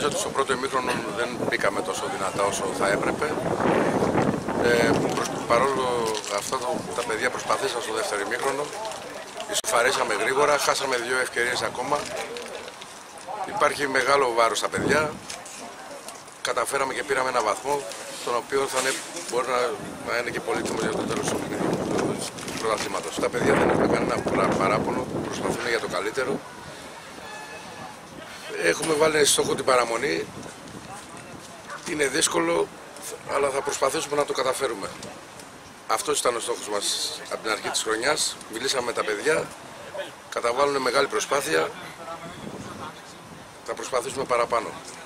νομίζω ότι στο πρώτο ημίχρονο δεν μπήκαμε τόσο δυνατά όσο θα έπρεπε. Παρόλο αυτά τα παιδιά προσπαθήσαν στο δεύτερο ημίχρονο. Ισοφαρίσαμε γρήγορα, χάσαμε 2 ευκαιρίες ακόμα. Υπάρχει μεγάλο βάρος στα παιδιά. Καταφέραμε και πήραμε ένα βαθμό, τον οποίο μπορεί να είναι και πολύτιμος για το τέλος του πρωταθλήματος. Τα παιδιά δεν έχουν κανένα παράπονο, προσπαθούν για το καλύτερο. Έχουμε βάλει στόχο την παραμονή. Είναι δύσκολο, αλλά θα προσπαθήσουμε να το καταφέρουμε. Αυτός ήταν ο στόχος μας από την αρχή της χρονιάς. Μιλήσαμε με τα παιδιά, καταβάλουν μεγάλη προσπάθεια. Θα προσπαθήσουμε παραπάνω.